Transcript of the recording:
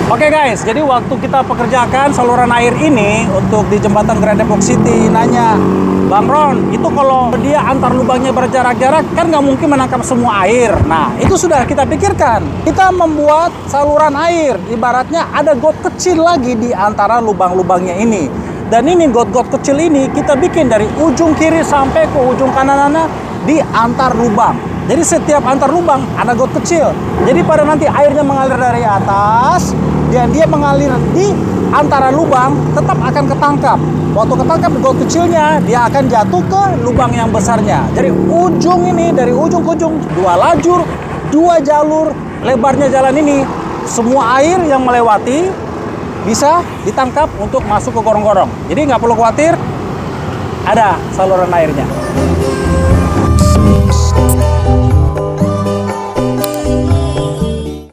Oke guys, jadi waktu kita pekerjakan saluran air ini untuk di jembatan Grand Depok City, nanya, Bang Ron, itu kalau dia antar lubangnya berjarak-jarak, kan nggak mungkin menangkap semua air. Nah, itu sudah kita pikirkan. Kita membuat saluran air, ibaratnya ada got kecil lagi di antara lubang-lubangnya ini. Dan ini got-got kecil ini kita bikin dari ujung kiri sampai ke ujung kanan di antar lubang. Jadi setiap antar lubang ada got kecil. Jadi pada nanti airnya mengalir dari atas dan dia mengalir di antara lubang, tetap akan ketangkap. Waktu ketangkap di got kecilnya, dia akan jatuh ke lubang yang besarnya. Jadi ujung ini, dari ujung ke ujung, 2 lajur, 2 jalur, lebarnya jalan ini, semua air yang melewati bisa ditangkap untuk masuk ke gorong-gorong. Jadi nggak perlu khawatir, ada saluran airnya.